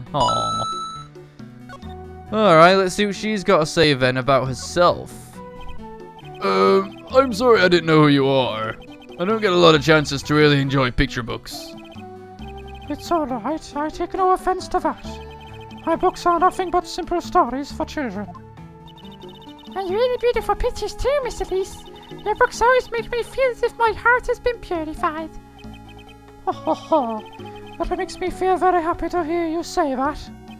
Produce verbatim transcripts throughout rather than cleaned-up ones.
Aww. Alright, let's see what she's got to say then about herself. Um, I'm sorry I didn't know who you are. I don't get a lot of chances to really enjoy picture books. It's alright, I take no offense to that. My books are nothing but simple stories for children. And really beautiful pictures too, Mister Elise. Your books always make me feel as if my heart has been purified. Ho ho ho. That makes me feel very happy to hear you say that.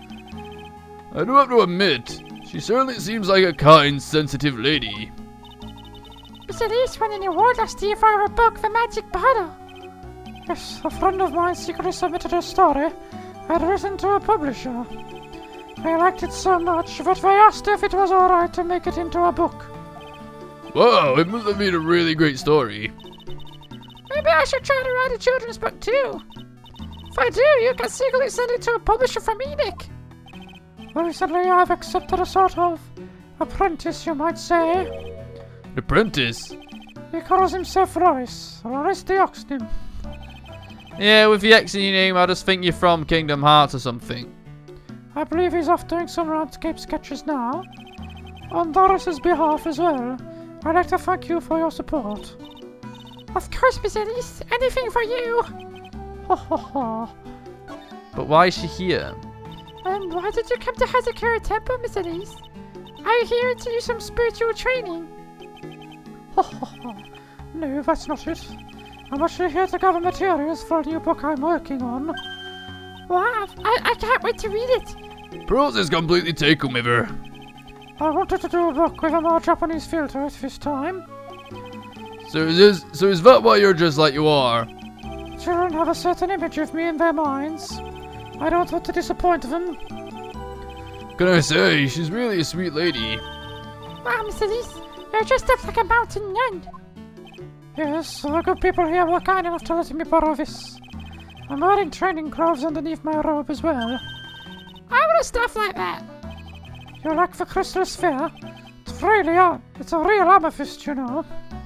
I do have to admit, she certainly seems like a kind, sensitive lady. Mister Elise won an award last year for her book, The Magic Bottle. Yes, a friend of mine secretly submitted a story I'd written to a publisher. I liked it so much that they asked if it was alright to make it into a book. Wow, it must have been a really great story. Maybe I should try to write a children's book too. If I do, you can secretly send it to a publisher from Enoch. Recently, I've accepted a sort of apprentice, you might say. Apprentice? He calls himself Loris, Loris the Ox Nymph. Yeah, with the X in your name, I just think you're from Kingdom Hearts or something. I believe he's off doing some landscape sketches now. On Doris's behalf as well, I'd like to thank you for your support. Of course, Miss Elise, anything for you. Ho ho ho. But why is she here? And why did you come to Hazakura Temple, Miss Elise? Are you here to do some spiritual training? Ho ho ho. No, that's not it. I'm actually here to gather materials for a new book I'm working on. Wow, I, I can't wait to read it. Pearls is completely taken with her. I wanted to do a book with a more Japanese feel to it this time. So is this, so is that why you're just like you are? Children have a certain image of me in their minds. I don't want to disappoint them. Can I say, she's really a sweet lady. Wow, Miss Elise, you're dressed up like a mountain nun. Yes, the good people here were kind enough to let me borrow this. I'm wearing training clothes underneath my robe as well. I want stuff like that. You like the crystal sphere? It's really on. It's a real amethyst, you know.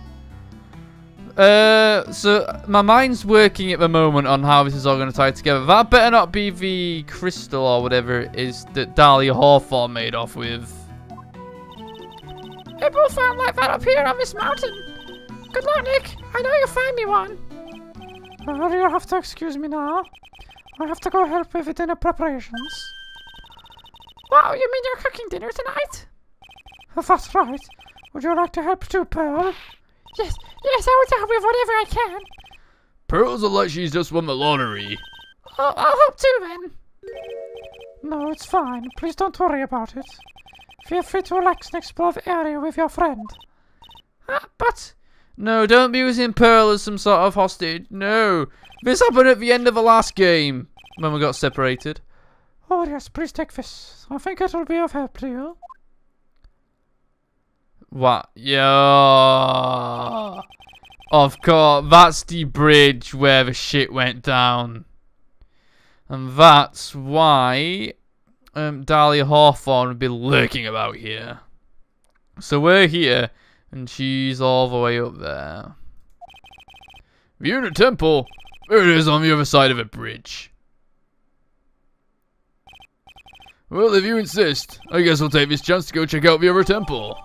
Uh, so my mind's working at the moment on how this is all going to tie together. That better not be the crystal or whatever it is that Dahlia Hawthorne made off with. It will find like that up here on this mountain. Good luck, Nick. I know you'll find me one. Well, you'll have to excuse me now. I have to go help with the dinner preparations. Wow, you mean you're cooking dinner tonight? That's right. Would you like to help too, Pearl? Yes, yes, I will help with whatever I can. Pearls look like she's just won the lottery. I'll, I'll help too, then. No, it's fine. Please don't worry about it. Feel free to relax and explore the area with your friend. Uh, but... No, don't be using Pearl as some sort of hostage. No. This happened at the end of the last game, when we got separated. Oh yes, please take this. I think it will be of help to you. What? Yeah. Of course, that's the bridge where the shit went down. And that's why um, Dahlia Hawthorne would be lurking about here. So we're here, and she's all the way up there. View in a temple. There it is on the other side of a bridge. Well, if you insist, I guess we'll take this chance to go check out the other temple.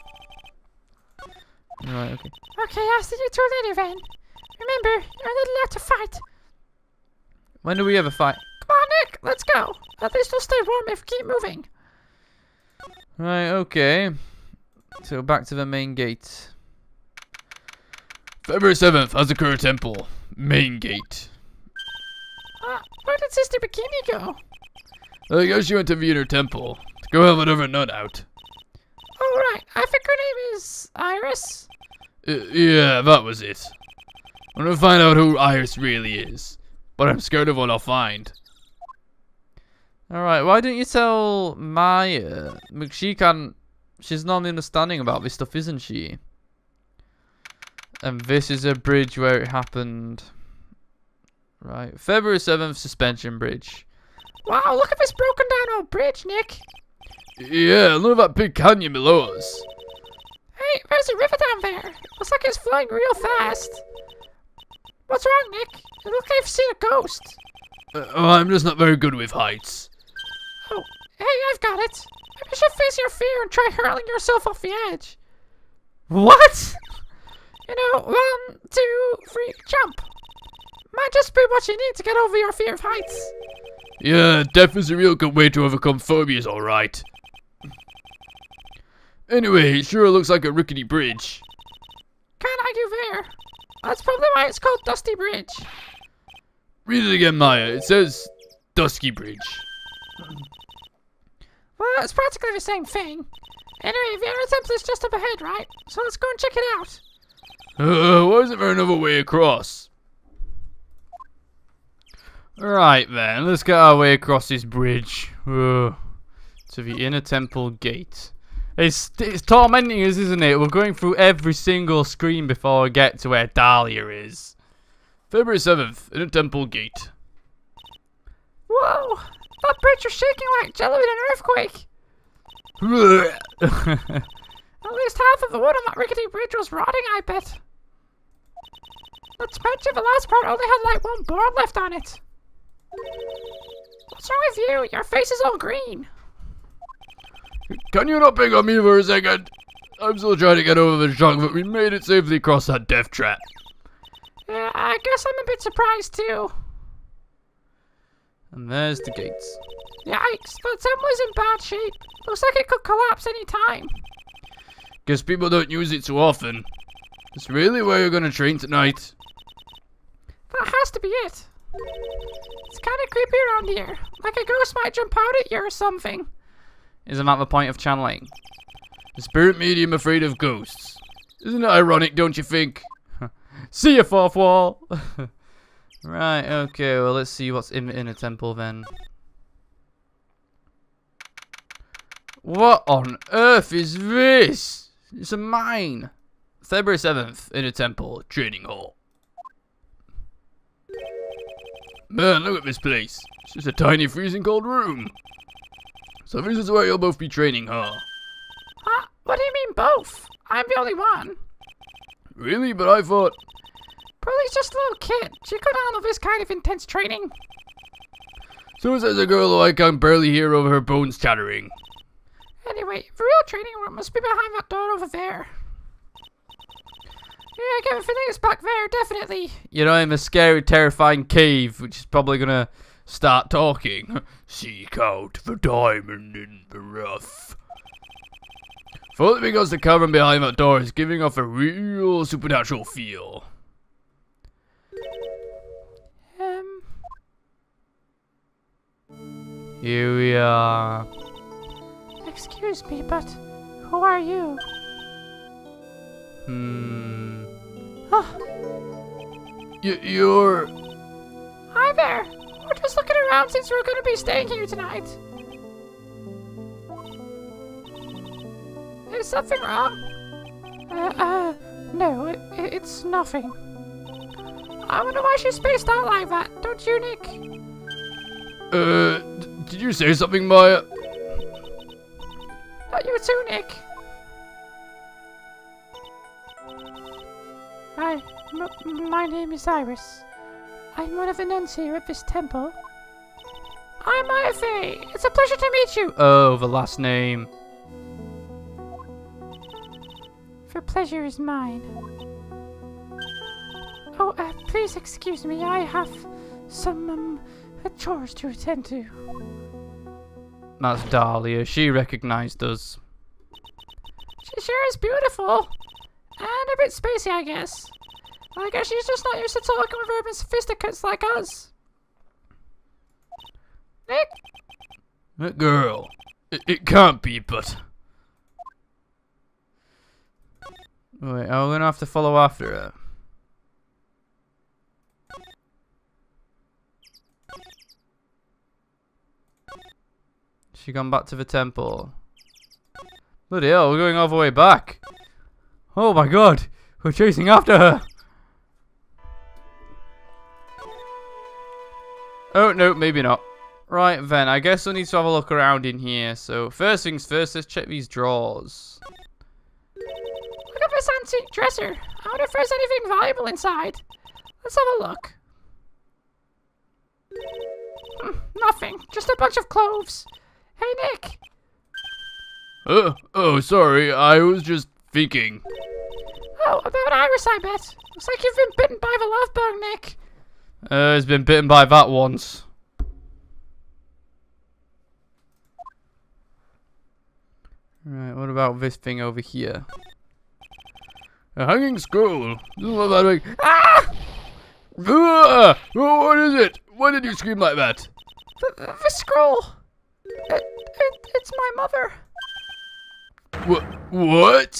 Right, okay. Okay, I'll see you two later then. Remember, you're not allowed to fight. When do we ever fight? Come on, Nick, let's go. At least we'll stay warm if we keep moving. Right, okay. So back to the main gate. February seventh, Hazakura Temple. Main gate. Uh, where did Sister Bikini go? I guess she went to view her temple. To go help another nut out. Oh, right. I think her name is Iris. Uh, yeah, that was it. I'm gonna find out who Iris really is. But I'm scared of what I'll find. Alright, why don't you tell Maya? She can't... She's not understanding about this stuff, isn't she? And this is a bridge where it happened. Right. February seventh, Suspension Bridge. Wow, look at this broken down old bridge, Nick. Yeah, look at that big canyon below us. Hey, there's a river down there. Looks like it's flowing real fast. What's wrong, Nick? It looks like I've seen a ghost. Uh, oh, I'm just not very good with heights. Oh, hey, I've got it. Maybe you should face your fear and try hurling yourself off the edge. What? You know, one, two, three, jump. Might just be what you need to get over your fear of heights. Yeah, death is a real good way to overcome phobias, alright. Anyway, it sure looks like a rickety bridge. Can't argue there. That's probably why it's called Dusty Bridge. Read it again, Maya. It says Dusky Bridge. Well, it's practically the same thing. Anyway, the other temple is just up ahead, right? So let's go and check it out. Uh, why isn't there another way across? Right then, let's get our way across this bridge. Uh, to the inner temple gate. It's, it's tormenting us, isn't it? We're going through every single screen before we get to where Dahlia is. February seventh, inner temple gate. Whoa! That bridge was shaking like jello in an earthquake. At least half of the wood on that rickety bridge was rotting, I bet. Not to mention the last part only had like one board left on it. What's wrong with you? Your face is all green. Can you not pick on me for a second? I'm still trying to get over the shock, but we made it safely across that death trap. Yeah, I guess I'm a bit surprised too. And there's the gates. Yikes, that temple is in bad shape. Looks like it could collapse any time. Guess people don't use it so often. It's really where you're gonna train tonight. That has to be it. It's kind of creepy around here. Like a ghost might jump out at you or something. Isn't that the point of channeling? A spirit medium afraid of ghosts. Isn't it ironic, don't you think? See you, fourth wall! Right, okay, well let's see what's in the inner temple then. What on earth is this? It's a mine. February seventh, inner temple, training hall. Man, look at this place. It's just a tiny freezing cold room. So this is where you'll both be training, huh? Huh? What do you mean both? I'm the only one. Really? But I thought... Probably just a little kid. She could handle this kind of intense training. So says a girl who I can barely hear over her bones chattering. Anyway, the real training room must be behind that door over there. Yeah, I get a feeling it's back there, definitely. You know, in a scary, terrifying cave, which is probably gonna start talking. Seek out the diamond in the rough. Fully because the cavern behind that door is giving off a real supernatural feel. Um. Here we are. Excuse me, but who are you? Hmm. Oh. Y you're... Hi there. We're just looking around since we're going to be staying here tonight. Is something wrong? Uh, uh, no, it, it's nothing. I wonder why she's spaced out like that, don't you, Nick? Uh, did you say something, Maya? Not you too, Nick. Hi, m my name is Iris. I'm one of the nuns here at this temple. I'm Maya Fey. It's a pleasure to meet you. Oh, the last name. The pleasure is mine. Oh, uh, please excuse me. I have some um, chores to attend to. That's Dahlia. She recognized us. She sure is beautiful. And a bit spacey, I guess. I guess she's just not used to talking with urban sophisticates like us. Nick? That girl. It, it can't be, but... Wait, are we gonna have to follow after her? She gone back to the temple. Bloody hell, we're going all the way back. Oh my god, we're chasing after her. Oh, no, maybe not. Right then, I guess we need to have a look around in here. So, first things first, let's check these drawers. Look at this antique dresser. I wonder if there's anything valuable inside. Let's have a look. Hmm, nothing. Just a bunch of clothes. Hey, Nick. Uh, oh, sorry, I was just thinking. Oh, about Iris, I bet. Looks like you've been bitten by the love bug, Nick. Uh, he's been bitten by that once. Right, what about this thing over here? A hanging scroll. Ah! Ah! Oh, what is it? Why did you scream like that? The, the, the scroll. It, it, it's my mother. What? What?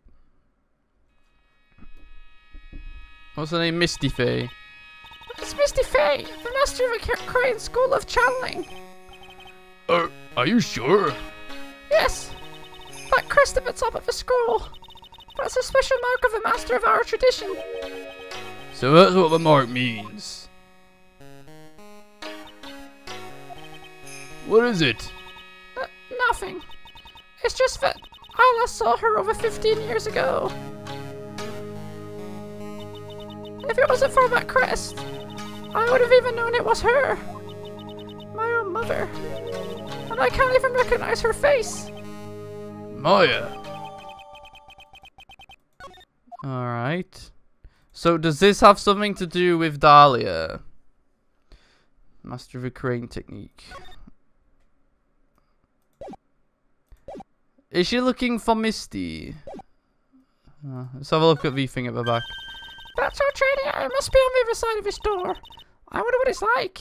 What's her name? Misty Faye. It's Misty Faye, the master of the Korean school of channeling. Are, are you sure? Yes. That crest at the top of the scroll. That's a special mark of the master of our tradition. So that's what the mark means. What is it? Uh, nothing. It's just that I last saw her over fifteen years ago. If it wasn't for that crest, I would have even known it was her. My own mother. And I can't even recognize her face. Maya. Alright. So does this have something to do with Dahlia? Master of a crane technique. Is she looking for Misty? Uh, let's have a look at the thing at the back. That's our training. I must be on the other side of this door. I wonder what it's like.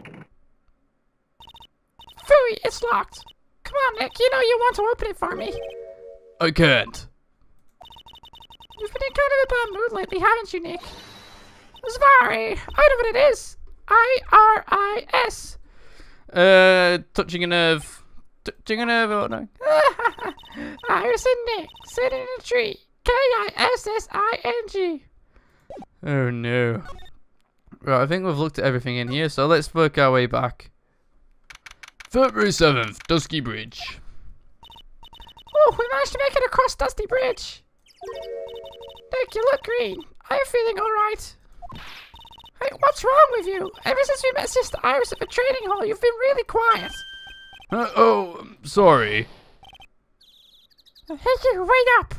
Phooey, it's locked. Come on, Nick. You know you want to open it for me. I can't. You've been in kind of a bad mood lately, haven't you, Nick? Zvari. I know what it is. I R I S. Uh, touching a nerve. Touching a nerve, oh no. Iris and Nick sitting in a tree. K I S S I N G. Oh no. Right, I think we've looked at everything in here, so let's work our way back. February seventh, Dusky Bridge. Oh, we managed to make it across Dusty Bridge. Nick, you look green. I'm feeling alright. Hey, what's wrong with you? Ever since we met Sister Iris at the training hall, you've been really quiet. Uh, oh, um, sorry. Hey, you, wait up.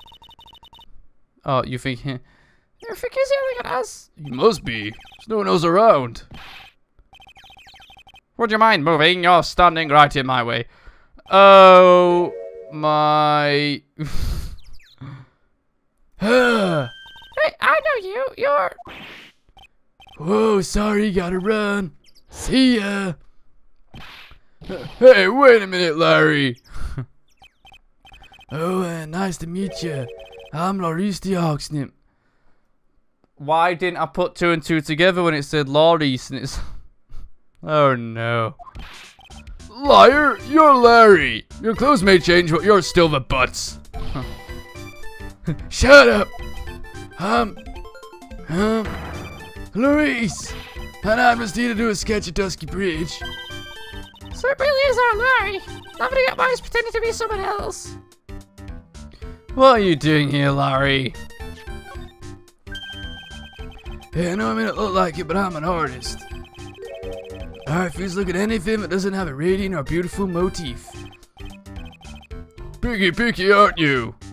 Oh, you think... You think he's yelling at us? He must be. There's no one else around. Would you mind moving? You're standing right in my way. Oh my... Hey, I know you. You're... Whoa, sorry, gotta run. See ya. Hey, wait a minute, Larry. Oh, uh, nice to meet you. I'm Laurice the Oxnip. Why didn't I put two and two together when it said Laurice and it's... Oh no. Liar, you're Larry. Your clothes may change, but you're still the butts. Shut up. Um, um, Laurice. And I'm just here to do a sketch at Dusky Bridge. So it really is our Larry. Nobody got mine is pretending to be someone else. What are you doing here, Larry? Hey, I know I may not look like it, but I'm an artist. I refuse to look at anything that doesn't have a radiant or beautiful motif. Picky, picky, aren't you?